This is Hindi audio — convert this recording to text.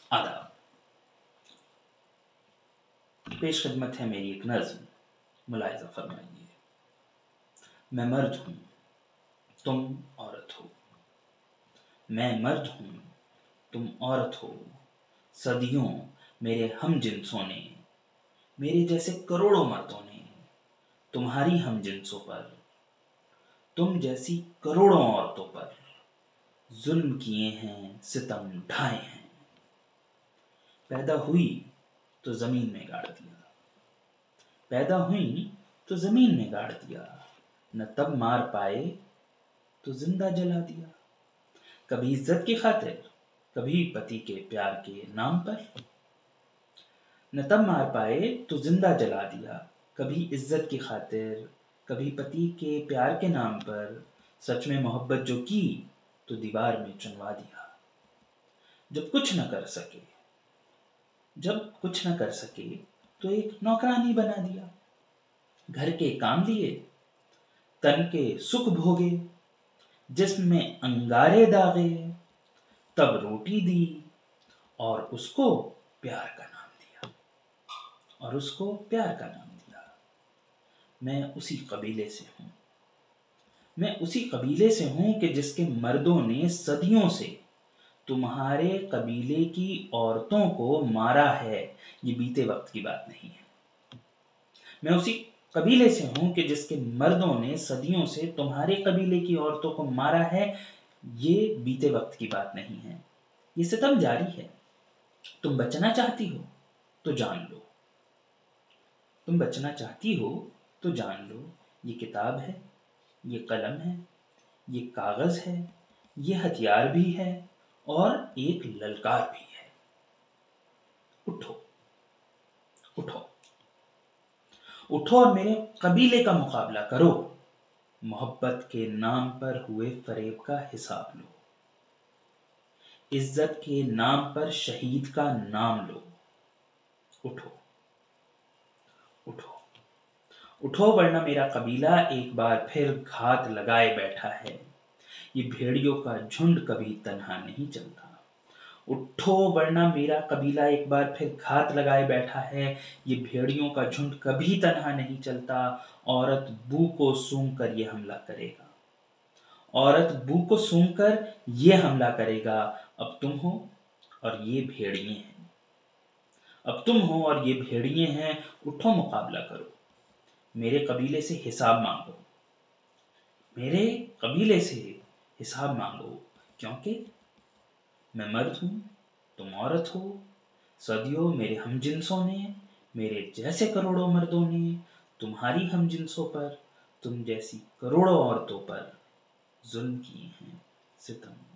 आदाब। पेश खिदमत है मेरी एक नज़्म, मुलाहिज़ा फरमाइए। मैं मर्द हूँ, तुम औरत हो। मैं मर्द हूँ, तुम औरत हो। सदियों मेरे हम जिन्सों ने, मेरे जैसे करोड़ों मर्दों ने तुम्हारी हम जिन्सों पर, तुम जैसी करोड़ों औरतों पर जुल्म किए हैं, सितम ढाए हैं। पैदा हुई तो ज़मीन में गाड़ दिया, पैदा हुई तो ज़मीन में गाड़ दिया। न तब मार पाए तो जिंदा जला दिया। कभी इज्जत की खातिर, कभी पति के प्यार के नाम पर। न तब मार पाए तो जिंदा जला दिया। कभी इज्जत की खातिर, कभी पति के प्यार के नाम पर। सच में मोहब्बत जो की तो दीवार में चुनवा दिया। जब कुछ न कर सके, जब कुछ न कर सके तो एक नौकरानी बना दिया। घर के काम लिए, तन के सुख भोगे, जिस्म में अंगारे दागे। तब रोटी दी और उसको प्यार का नाम दिया, और उसको प्यार का नाम दिया। मैं उसी कबीले से हूँ, मैं उसी कबीले से हूँ कि जिसके मर्दों ने सदियों से तुम्हारे कबीले की औरतों को मारा है। ये बीते वक्त की बात नहीं है। मैं उसी कबीले से हूँ कि जिसके मर्दों ने सदियों से तुम्हारे कबीले की औरतों को मारा है। ये बीते वक्त की बात नहीं है, ये सितम जारी है। तुम बचना चाहती हो तो जान लो, तुम बचना चाहती हो तो जान लो। ये किताब है, ये कलम है, ये कागज है, ये हथियार भी है और एक ललकार भी है। उठो, उठो, उठो और मेरे कबीले का मुकाबला करो। मोहब्बत के नाम पर हुए फरेब का हिसाब लो, इज्जत के नाम पर शहीद का नाम लो। उठो, उठो, उठो, वरना मेरा कबीला एक बार फिर घात लगाए बैठा है। ये भेड़ियों का झुंड कभी तन्हा नहीं चलता। उठो, वरना मेरा कबीला एक बार फिर घात लगाए बैठा है। ये भेड़ियों का झुंड कभी तन्हा नहीं चलता। औरत बू को सूंघ कर ये हमला करेगा, औरत बू को सूंघ कर ये हमला करेगा। अब तुम हो और ये भेड़िए हैं, अब तुम हो और ये भेड़िए हैं। उठो, मुकाबला करो, मेरे कबीले से हिसाब मांगो, मेरे कबीले से हिसाब मांगो। क्योंकि मैं मर्द हूँ, तुम औरत हो। सदियों मेरे हमजिन्सों ने, मेरे जैसे करोड़ों मर्दों ने तुम्हारी हमजिन्सों पर, तुम जैसी करोड़ों औरतों पर जुल्म किए हैं, सितम